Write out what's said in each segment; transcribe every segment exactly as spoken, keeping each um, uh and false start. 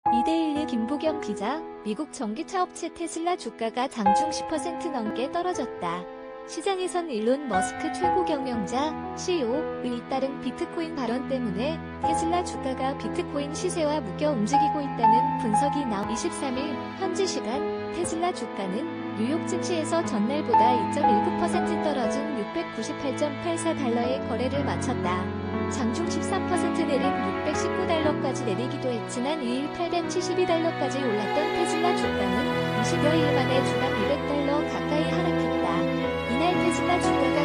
이데일리 김보경 기자, 미국 전기차 업체 테슬라 주가가 장중 십 퍼센트 넘게 떨어졌다. 시장에선 일론 머스크 최고 경영자, 씨이오의 잇따른 비트코인 발언 때문에 테슬라 주가가 비트코인 시세와 묶여 움직이고 있다는 분석이 나오 이십삼 일 현지 시간 테슬라 주가는 뉴욕 증시에서 전날보다 이 점 일구 퍼센트 떨어진 육백구십팔 점 팔사 달러에 거래를 마쳤다. 장중 십삼 퍼센트 내린 육백십구 달러까지 내리기도 했 지난 이 일 팔백칠십이 달러까지 올랐던 테슬라 주가는 이십여 일 만에 주당 이백 달러 가까이 하락했다. 이날 테슬라 주가가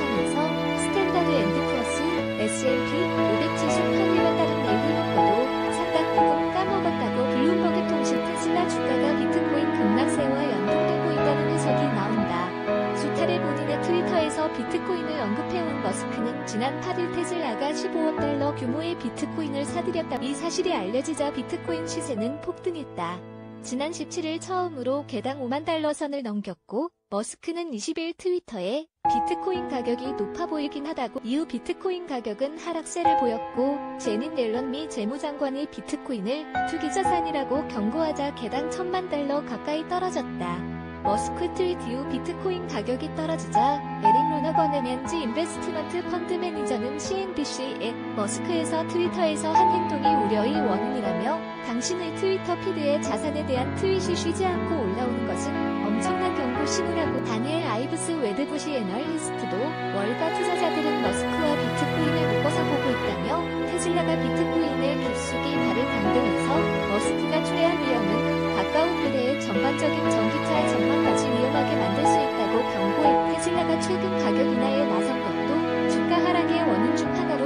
급락하면서 스탠더드 앤드 푸어스, 에스 앤 피 오백 지수 편입에 따른 랠리 효과도 상당 부분 까먹었다고 블룸버그 통신 테슬라 주가가 비트코인 급락세와 연동되고 있다는 해석이 나온다. 수탈의 본인의 트위터에서 비트코인을 언급해온 머스크는 지난 팔 일 테슬라가 십오억 달러 규모의 비트코인을 사들였다. 이 사실이 알려지자 비트코인 시세는 폭등했다. 지난 십칠 일 처음으로 개당 오만 달러 선을 넘겼고 머스크는 이십 일 트위터에 비트코인 가격이 높아 보이긴 하다고 이후 비트코인 가격은 하락세를 보였고 제닛 옐런 미 재무장관이 비트코인을 투기자산이라고 경고하자 개당 천만 달러 가까이 떨어졌다. 머스크 트윗 이후 비트코인 가격이 떨어지자 에릭 루너건 엠엔지 인베스트먼트 펀드 매니저는 씨엔비씨에 머스크에서 트위터에서 한 행동이 우려의 원인이라며 당신의 트위터 피드에 자산에 대한 트윗이 쉬지 않고 올라오는 것은 엄청난 경고 신호라고 다니엘 아이브스 웨드부시 애널리스트도 월가 투자자들은 머스크와 비트코인을 묶어서 보고 있다며 테슬라가 비트코인에 깊숙이 발을 담그면서 머스크가 초래한 위험은 가까운 미래의 전반적인 전기차 전망까지 위험하게 만들 수 있다고 경고해 테슬라가 최근 가격 인하에 나선 것도 주가 하락의 원인 중 하나로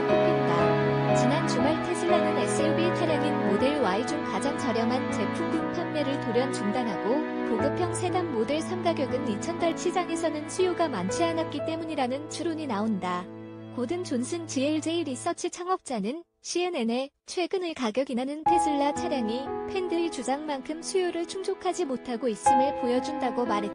꼽힌다. 지난 주말 테슬라는 에스유브이 차량인 모델 Y 중 가장 저렴한 제품군 판매를 돌연 중단하고 고급형 세단 모델 삼 가격은 이천 달러 시장에서는 수요가 많지 않았기 때문이라는 추론이 나온다. 고든 존슨 지엘제이 리서치 창업자는 씨엔엔에 최근의 가격 인하는 테슬라 차량이 팬들의 주장만큼 수요를 충족하지 못하고 있음을 보여준다고 말했다.